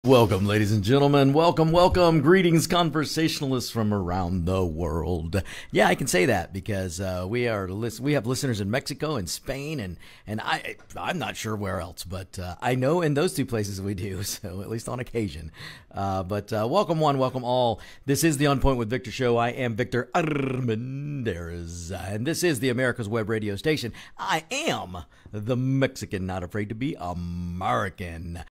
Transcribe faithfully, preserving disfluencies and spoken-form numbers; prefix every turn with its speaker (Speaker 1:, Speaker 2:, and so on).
Speaker 1: Welcome, ladies and gentlemen. Welcome, welcome. Greetings, conversationalists from around the world. Yeah, I can say that because uh, we are we have listeners in Mexico and Spain, and and I I'm not sure where else, but uh, I know in those two places we do. So at least on occasion. Uh, but uh, welcome one, welcome all. This is the On Point with Victor show. I am Victor Armendariz, and this is the America's Web radio station. I am the Mexican, not afraid to be American.